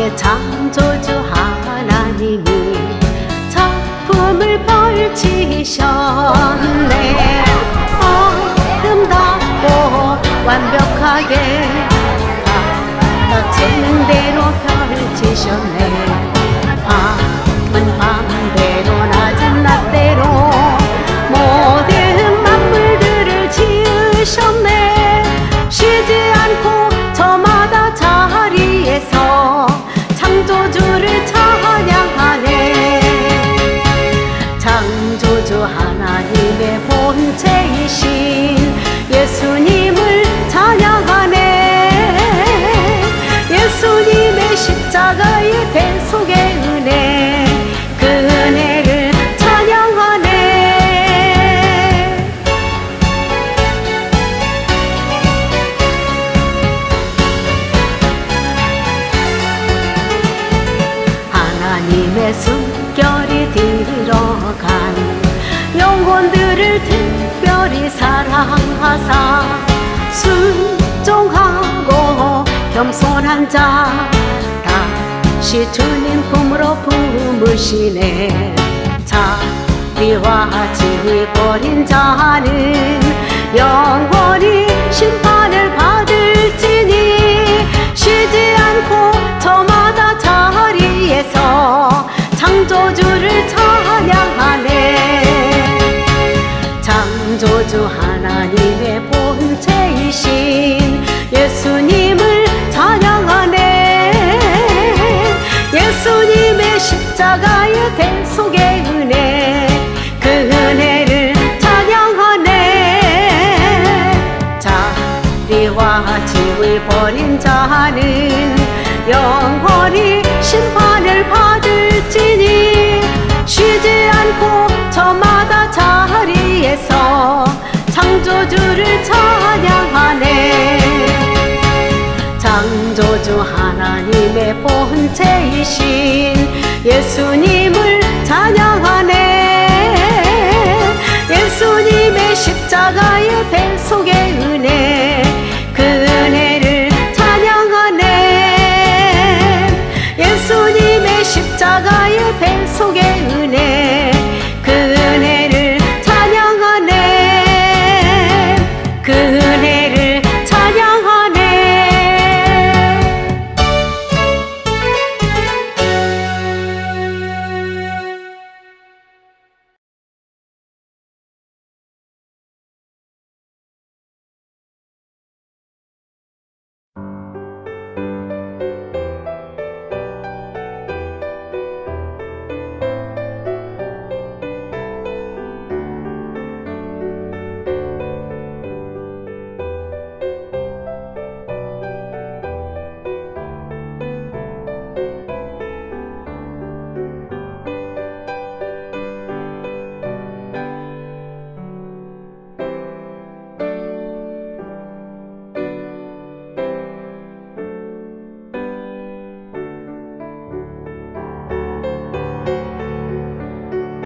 만왕의 창조주 하나님이 작품을 펼치셨네. 아름답고 완벽하게 닥치는 대로 펼치셨네. 밤은 밤대로 낮은 낮대로 모든 만물들을 지으셨네. 쉬지 않고 저마다 자리에서 창조주를 찬양하네. 창조주 하나님의 본체이신 예수님을 찬양하네. 예수님의 십자가의 대속의 은혜, 그 은혜를 찬양하네. 하나님의 숨결이 들어간 영혼들을 특별히 사랑하사 순종하고 겸손한 자 다시 주님 품으로 품으시네. 자비와 지위 버린 자는 영원히 심판을 받을지니 쉬지 않고 저마다 자리에서 창조주를 찬양하네. 창조주 하나님의 본체이신 예수님을 찬양하네. 예수님의 십자가의 대속의 은혜, 그 은혜를 찬양하네. 자리와 지위 버린 자는 영원히 심판을 받을지니 쉬지 않고 저마다 자리에서 창조주를 찬양하네. 창조주 하나님의 본체이신 예수님